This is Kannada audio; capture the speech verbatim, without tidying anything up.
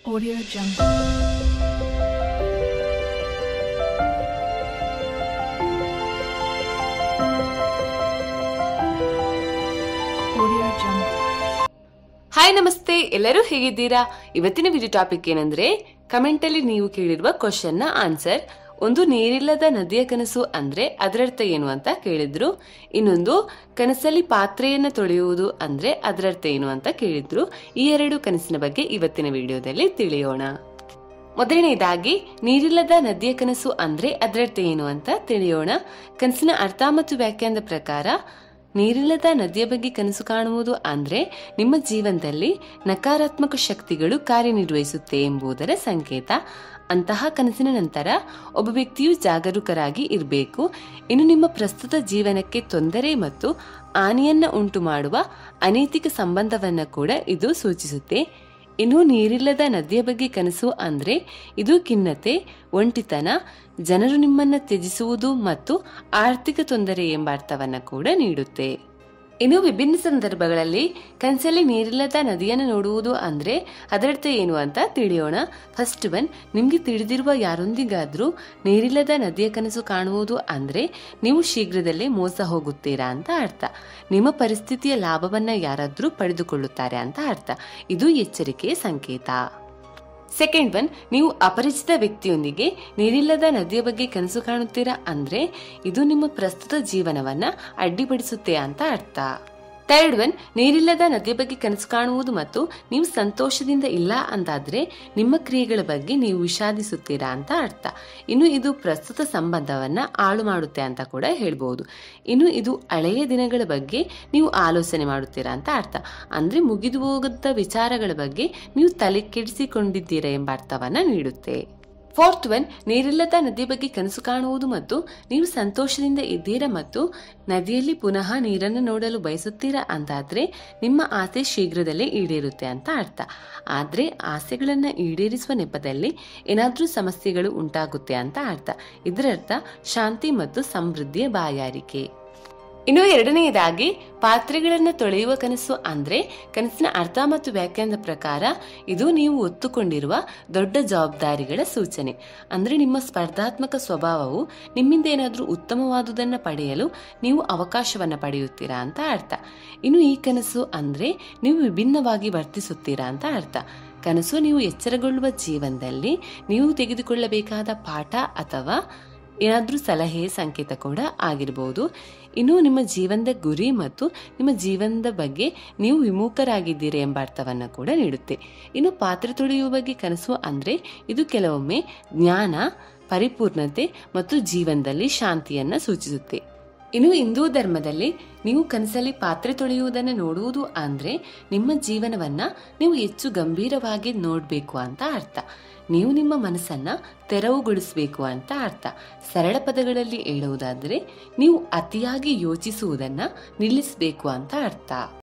Audio Jungle. ಹಾಯ್ ನಮಸ್ತೆ, ಎಲ್ಲರೂ ಹೇಗಿದ್ದೀರಾ? ಇವತ್ತಿನ ವಿಡಿಯೋ ಟಾಪಿಕ್ ಏನಂದ್ರೆ, ಕಮೆಂಟ್ ಅಲ್ಲಿ ನೀವು ಕೇಳಿರುವ ಕ್ವಶನ್ ನ ಆನ್ಸರ್. ಒಂದು ನೀರಿಲ್ಲದ ನದಿಯ ಕನಸು ಅಂದ್ರೆ ಅದರರ್ಥ ಏನು ಅಂತ ಕೇಳಿದ್ರು. ಇನ್ನೊಂದು ಕನಸಲ್ಲಿ ಪಾತ್ರೆಯನ್ನ ತೊಳೆಯುವುದು ಅಂದ್ರೆ ಅದರರ್ಥ ಏನು ಅಂತ ಕೇಳಿದ್ರು. ಈ ಎರಡು ಕನಸಿನ ಬಗ್ಗೆ ಇವತ್ತಿನ ವಿಡಿಯೋದಲ್ಲಿ ತಿಳಿಯೋಣ. ಮೊದಲನೇದಾಗಿ ನೀರಿಲ್ಲದ ನದಿಯ ಕನಸು ಅಂದ್ರೆ ಅದರರ್ಥ ಏನು ಅಂತ ತಿಳಿಯೋಣ. ಕನಸಿನ ಅರ್ಥ ಮತ್ತು ವ್ಯಾಖ್ಯಾನದ ಪ್ರಕಾರ ನೀರಿಲ್ಲದ ನದಿಯ ಬಗ್ಗೆ ಕನಸು ಕಾಣುವುದು ಅಂದ್ರೆ ನಿಮ್ಮ ಜೀವನದಲ್ಲಿ ನಕಾರಾತ್ಮಕ ಶಕ್ತಿಗಳು ಕಾರ್ಯನಿರ್ವಹಿಸುತ್ತೆ ಎಂಬುದರ ಸಂಕೇತ. ಅಂತಹ ಕನಸಿನ ನಂತರ ಒಬ್ಬ ವ್ಯಕ್ತಿಯು ಜಾಗರೂಕರಾಗಿ ಇರಬೇಕು. ಇನ್ನು ನಿಮ್ಮ ಪ್ರಸ್ತುತ ಜೀವನಕ್ಕೆ ತೊಂದರೆ ಮತ್ತು ಹಾನಿಯನ್ನ ಉಂಟು ಮಾಡುವ ಅನೈತಿಕ ಸಂಬಂಧವನ್ನ ಕೂಡ ಇದು ಸೂಚಿಸುತ್ತೆ. ಇನ್ನು ನೀರಿಲ್ಲದ ನದಿಯ ಬಗ್ಗೆ ಕನಸು ಅಂದ್ರೆ ಇದು ಖಿನ್ನತೆ, ಒಂಟಿತನ, ಜನರು ನಿಮ್ಮನ್ನ ತ್ಯಜಿಸುವುದು ಮತ್ತು ಆರ್ಥಿಕ ತೊಂದರೆ ಎಂಬ ಅರ್ಥವನ್ನ ಕೂಡ ನೀಡುತ್ತೆ. ಇನ್ನು ವಿಭಿನ್ನ ಸಂದರ್ಭಗಳಲ್ಲಿ ಕನಸಲ್ಲಿ ನೀರಿಲ್ಲದ ನದಿಯನ್ನು ನೋಡುವುದು ಅಂದ್ರೆ ಅದರರ್ಥ ಏನು ಅಂತ ತಿಳಿಯೋಣ. ಫಸ್ಟ್ ಒನ್, ನಿಮ್ಗೆ ತಿಳಿದಿರುವ ಯಾರೊಂದಿಗಾದ್ರೂ ನೀರಿಲ್ಲದ ನದಿಯ ಕನಸು ಕಾಣುವುದು ಅಂದ್ರೆ ನೀವು ಶೀಘ್ರದಲ್ಲೇ ಮೋಸ ಹೋಗುತ್ತೀರಾ ಅಂತ ಅರ್ಥ. ನಿಮ್ಮ ಪರಿಸ್ಥಿತಿಯ ಲಾಭವನ್ನ ಯಾರಾದ್ರೂ ಪಡೆದುಕೊಳ್ಳುತ್ತಾರೆ ಅಂತ ಅರ್ಥ. ಇದು ಎಚ್ಚರಿಕೆಯ ಸಂಕೇತ. ಸೆಕೆಂಡ್ ಒನ್, ನೀವು ಅಪರಿಚಿತ ವ್ಯಕ್ತಿಯೊಂದಿಗೆ ನೀರಿಲ್ಲದ ನದಿಯ ಬಗ್ಗೆ ಕನಸು ಕಾಣುತ್ತೀರಾ ಅಂದ್ರೆ ಇದು ನಿಮ್ಮ ಪ್ರಸ್ತುತ ಜೀವನವನ್ನ ಅಡ್ಡಿಪಡಿಸುತ್ತೆ ಅಂತ ಅರ್ಥ. ಥರ್ಡ್ ಒನ್, ನೀರಿಲ್ಲದ ನದಿಯ ಬಗ್ಗೆ ಕನಸು ಕಾಣುವುದು ಮತ್ತು ನೀವು ಸಂತೋಷದಿಂದ ಇಲ್ಲ ಅಂತಾದ್ರೆ ನಿಮ್ಮ ಕ್ರಿಯೆಗಳ ಬಗ್ಗೆ ನೀವು ವಿಷಾದಿಸುತ್ತೀರಾ ಅಂತ ಅರ್ಥ. ಇನ್ನು ಇದು ಪ್ರಸ್ತುತ ಸಂಬಂಧವನ್ನ ಹಾಳು ಮಾಡುತ್ತೆ ಅಂತ ಕೂಡ ಹೇಳ್ಬಹುದು. ಇನ್ನು ಇದು ಹಳೆಯ ದಿನಗಳ ಬಗ್ಗೆ ನೀವು ಆಲೋಚನೆ ಮಾಡುತ್ತೀರಾ ಅಂತ ಅರ್ಥ. ಅಂದ್ರೆ ಮುಗಿದು ಹೋಗದ ವಿಚಾರಗಳ ಬಗ್ಗೆ ನೀವು ತಲೆ ಕೆಡಿಸಿಕೊಂಡಿದ್ದೀರಾ ಎಂಬ ಅರ್ಥವನ್ನ ನೀಡುತ್ತೆ. ಫೋರ್ತ್ ಒನ್, ನೀರಿಲ್ಲದ ನದಿಯ ಬಗ್ಗೆ ಕನಸು ಕಾಣುವುದು ಮತ್ತು ನೀವು ಸಂತೋಷದಿಂದ ಇದ್ದೀರಾ ಮತ್ತು ನದಿಯಲ್ಲಿ ಪುನಃ ನೀರನ್ನು ನೋಡಲು ಬಯಸುತ್ತೀರಾ ಅಂತಾದ್ರೆ ನಿಮ್ಮ ಆಸೆ ಶೀಘ್ರದಲ್ಲೇ ಈಡೇರುತ್ತೆ ಅಂತ ಅರ್ಥ. ಆದ್ರೆ ಆಸೆಗಳನ್ನ ಈಡೇರಿಸುವ ನೆಪದಲ್ಲಿ ಏನಾದ್ರೂ ಸಮಸ್ಯೆಗಳು ಉಂಟಾಗುತ್ತೆ ಅಂತ ಅರ್ಥ. ಇದರರ್ಥ ಶಾಂತಿ ಮತ್ತು ಸಮೃದ್ಧಿಯ ಬಾಯಾರಿಕೆ. ಇನ್ನು ಎರಡನೆಯದಾಗಿ ಪಾತ್ರೆಗಳನ್ನ ತೊಳೆಯುವ ಕನಸು ಅಂದ್ರೆ ಕನಸಿನ ಅರ್ಥ ಮತ್ತು ವ್ಯಾಖ್ಯಾನದ ಪ್ರಕಾರ ಇದು ನೀವು ಒತ್ತುಕೊಂಡಿರುವ ದೊಡ್ಡ ಜವಾಬ್ದಾರಿಗಳ ಸೂಚನೆ. ಅಂದ್ರೆ ನಿಮ್ಮ ಸ್ಪರ್ಧಾತ್ಮಕ ಸ್ವಭಾವವು ನಿಮ್ಮಿಂದ ಏನಾದ್ರೂ ಉತ್ತಮವಾದುದನ್ನ ಪಡೆಯಲು ನೀವು ಅವಕಾಶವನ್ನ ಪಡೆಯುತ್ತೀರಾ ಅಂತ ಅರ್ಥ. ಇನ್ನು ಈ ಕನಸು ಅಂದ್ರೆ ನೀವು ವಿಭಿನ್ನವಾಗಿ ವರ್ತಿಸುತ್ತೀರಾ ಅಂತ ಅರ್ಥ. ಕನಸು ನೀವು ಎಚ್ಚರಗೊಳ್ಳುವ ಜೀವನದಲ್ಲಿ ನೀವು ತೆಗೆದುಕೊಳ್ಳಬೇಕಾದ ಪಾಠ ಅಥವಾ ಏನಾದ್ರೂ ಸಲಹೆ ಸಂಕೇತ ಕೂಡ ಆಗಿರಬಹುದು. ಇನ್ನು ನಿಮ್ಮ ಜೀವನದ ಗುರಿ ಮತ್ತು ನಿಮ್ಮ ಜೀವನದ ಬಗ್ಗೆ ನೀವು ವಿಮುಖರಾಗಿದ್ದೀರಿ ಎಂಬ ಅರ್ಥವನ್ನ ಕೂಡ ನೀಡುತ್ತೆ. ಇನ್ನು ಪಾತ್ರೆ ತೊಳೆಯುವ ಬಗ್ಗೆ ಕನಸು ಅಂದ್ರೆ ಇದು ಕೆಲವೊಮ್ಮೆ ಜ್ಞಾನ, ಪರಿಪೂರ್ಣತೆ ಮತ್ತು ಜೀವನದಲ್ಲಿ ಶಾಂತಿಯನ್ನ ಸೂಚಿಸುತ್ತೆ. ಇನ್ನು ಹಿಂದೂ ಧರ್ಮದಲ್ಲಿ ನೀವು ಕನಸಲ್ಲಿ ಪಾತ್ರೆ ತೊಳೆಯುವುದನ್ನು ನೋಡುವುದು ಅಂದ್ರೆ ನಿಮ್ಮ ಜೀವನವನ್ನ ನೀವು ಹೆಚ್ಚು ಗಂಭೀರವಾಗಿ ನೋಡ್ಬೇಕು ಅಂತ ಅರ್ಥ. ನೀವು ನಿಮ್ಮ ಮನಸ್ಸನ್ನ ತೆರವುಗೊಳಿಸಬೇಕು ಅಂತ ಅರ್ಥ. ಸರಳ ಪದಗಳಲ್ಲಿ ಹೇಳುವುದಾದ್ರೆ ನೀವು ಅತಿಯಾಗಿ ಯೋಚಿಸುವುದನ್ನ ನಿಲ್ಲಿಸಬೇಕು ಅಂತ ಅರ್ಥ.